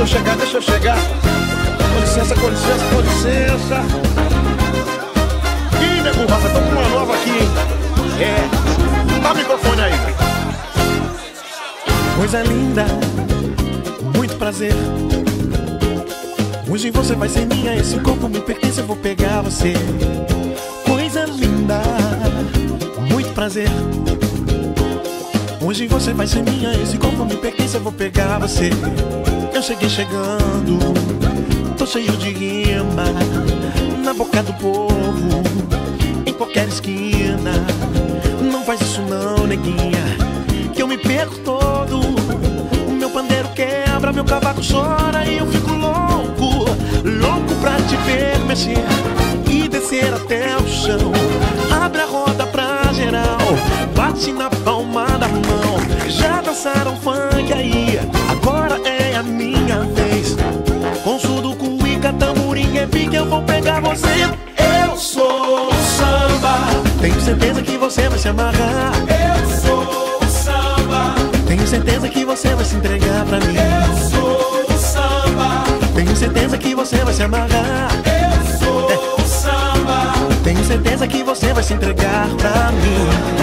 chegar, deixa eu chegar. Com licença, com licença, com licença. Ih, nego Rosa, tô com uma nova aqui, hein? É, dá o microfone aí. Coisa linda, muito prazer. Hoje você vai ser minha, esse corpo me pertence, eu vou pegar você. Coisa linda, muito prazer. Hoje você vai ser minha, esse corpo me pertence, eu vou pegar você. Eu cheguei chegando, tô cheio de rima, na boca do povo, em qualquer esquina. Não faz isso não, neguinha, que eu me perco todo. O meu pandeiro quebra, meu cavaco chora e eu fico louco, louco pra te ver mexer e descer até o chão. Abre a roda pra geral, bate na palma da mão. Já dançaram funk aí, agora é a minha vez. Com surdo, cuíca, tamborim, repique, eu vou pegar você. Eu sou samba, tenho certeza que você vai se amarrar. Eu sou samba, tenho certeza que você vai se entregar pra mim. eu sou samba, tenho certeza que você vai se amarrar. eu sou samba. Tenho certeza que você vai se entregar pra mim.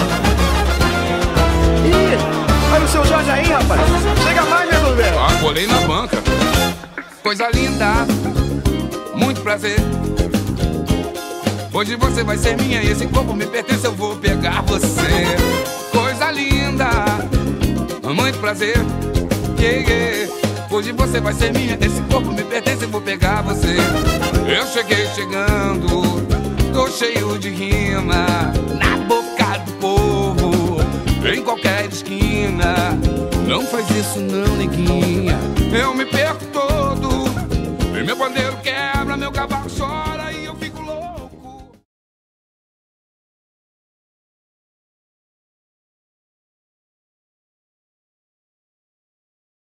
Ih, olha o seu Jorge aí, rapaz. Chega mais, meu velho. Ah, colei na banca. Coisa linda, muito prazer. Hoje você vai ser minha, esse corpo me pertence, eu vou pegar você. Coisa linda, muito prazer. Yeah, yeah. Hoje você vai ser minha, esse corpo me pertence, eu vou pegar você. Eu cheguei chegando, tô cheio de rima, na boca do povo, em qualquer esquina. Não faz isso não, neguinha, eu me perco